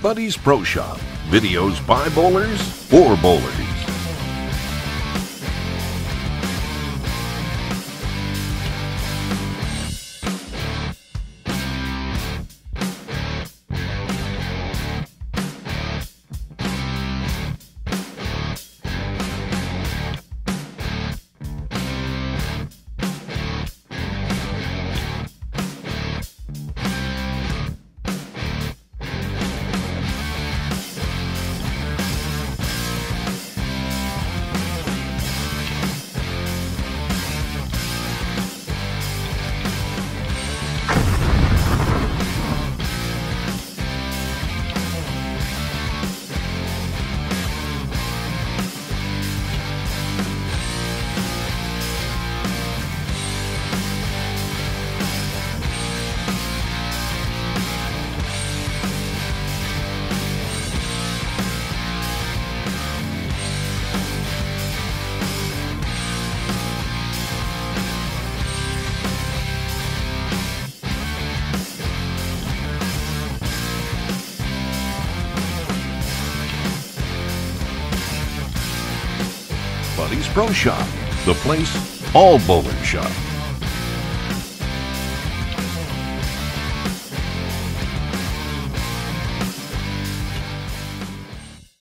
Buddy's Pro Shop. Videos by bowlers for bowlers. Buddy's Pro Shop, the place all bowlers shop.